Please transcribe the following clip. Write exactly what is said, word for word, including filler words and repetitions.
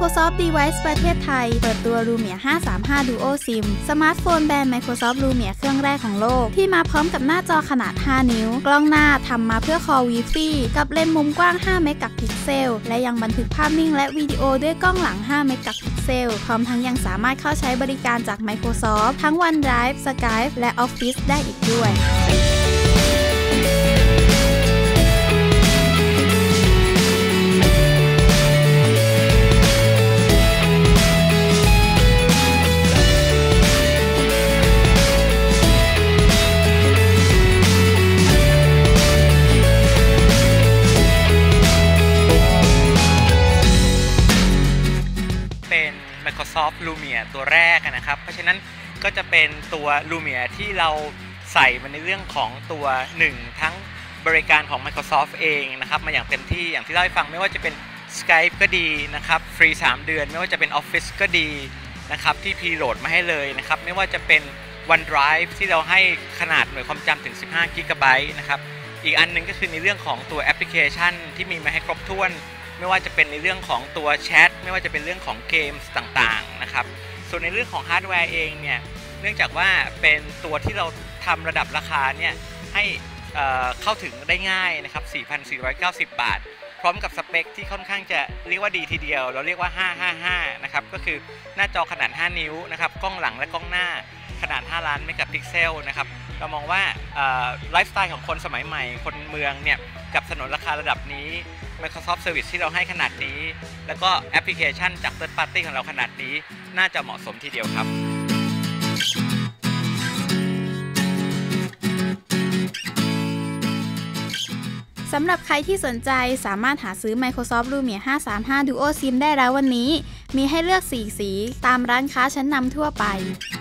Microsoft Device ประเทศไทยเปิดตัว Lumia ห้าสามห้า Duo SIM สมาร์ทโฟนแบรนด์ Microsoft Lumia เครื่องแรกของโลกที่มาพร้อมกับหน้าจอขนาดห้านิ้วกล้องหน้าทำมาเพื่อ Call Wi-Fi กับเลนส์มุมกว้างห้าเมกะพิกเซลและยังบันทึกภาพนิ่งและวิดีโอด้วยกล้องหลังห้าเมกะพิกเซลพร้อมทั้งยังสามารถเข้าใช้บริการจาก Microsoft ทั้ง OneDrive Skype และ Office ได้อีกด้วย Microsoft Lumia ตัวแรกนะครับเพราะฉะนั้นก็จะเป็นตัว Lumia ที่เราใส่มาในเรื่องของตัวหนึ่งทั้งบริการของ Microsoft เองนะครับมาอย่างเต็มที่อย่างที่เล่าให้ฟังไม่ว่าจะเป็น Skype ก็ดีนะครับฟรีสามเดือนไม่ว่าจะเป็น Office ก็ดีนะครับที่พรีโหลดมาให้เลยนะครับไม่ว่าจะเป็น OneDrive ที่เราให้ขนาดหน่วยความจำถึงสิบห้ากิกะไบต์นะครับอีกอันนึงก็คือในเรื่องของตัวแอปพลิเคชันที่มีมาให้ครบถ้วนไม่ว่าจะเป็นในเรื่องของตัวแชทไม่ว่าจะเป็นเรื่องของเกมส์ต่างๆนะครับส่วนในเรื่องของฮาร์ดแวร์เองเนี่ยเนื่องจากว่าเป็นตัวที่เราทำระดับราคาเนี่ยให้เอ่อเข้าถึงได้ง่ายนะครับ สี่พันสี่ร้อยเก้าสิบ บาทพร้อมกับสเปคที่ค่อนข้างจะเรียกว่าดีทีเดียวเราเรียกว่าห้าห้าห้านะครับก็คือหน้าจอขนาดห้านิ้วนะครับกล้องหลังและกล้องหน้าขนาดห้าล้านเมกะพิกเซลนะครับเรามองว่าไลฟ์สไตล์ของคนสมัยใหม่คนเมืองเนี่ยกับสนนราคาระดับนี้ Microsoft Service ที่เราให้ขนาดนี้แล้วก็แอปพลิเคชันจาก Third Party ของเราขนาดนี้น่าจะเหมาะสมทีเดียวครับสำหรับใครที่สนใจสามารถหาซื้อ Microsoft Lumia ห้าสามห้า Duo SIM ได้แล้ววันนี้มีให้เลือกสี่สีตามร้านค้าชั้นนำทั่วไป